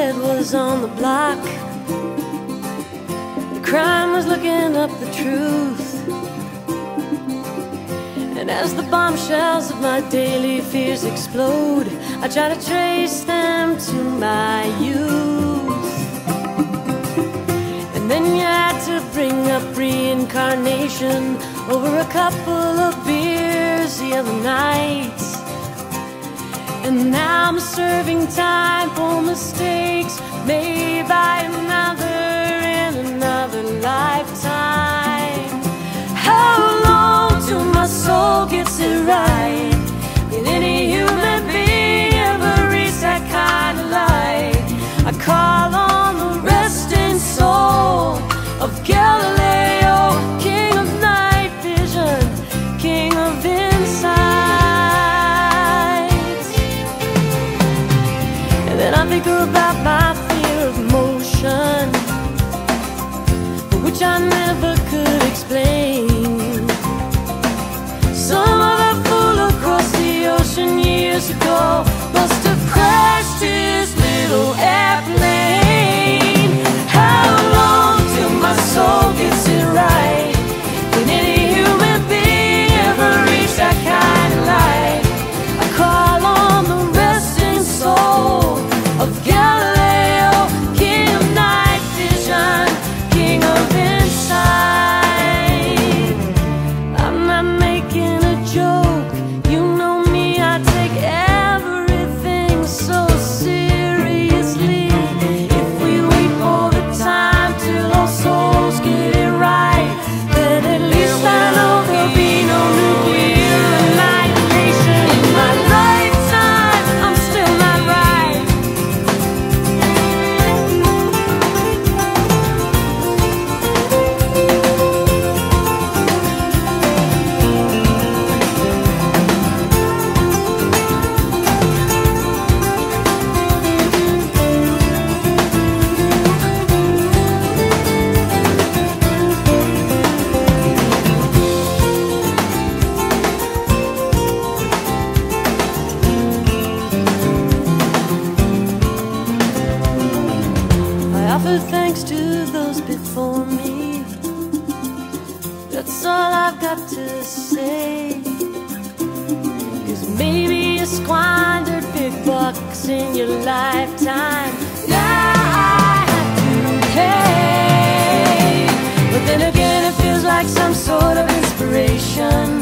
head was on the block. The crime was looking up the truth. And as the bombshells of my daily fears explode, I try to trace them to my youth. And then you had to bring up reincarnation over a couple of beers the other night. And now I'm serving time for mistakes made by another in another lifetime. How long till my soul gets it right? Did any human being ever reach that kind of light? I call on the resting soul of Galileo, king of night vision, king of insight. And then I think about my fear of motion, which I never could explain. Some other fool across the ocean years ago must have crashed his little airplane. How long till my soul gets it right? Can any human being ever reach that kind of light? I call on the resting soul of Galileo, king of night vision, king of insight. I'm not making a joke, you know me, I take everything so seriously. If we wait for the time till our souls get it right, then at least I know there'll be no nuclear annihilation. In my lifetime, I'm still not right. I offer thanks to those before me. That's all I've got to say. 'Cause maybe you squandered big bucks in your lifetime. Now I have to pay. But then again, it feels like some sort of inspiration.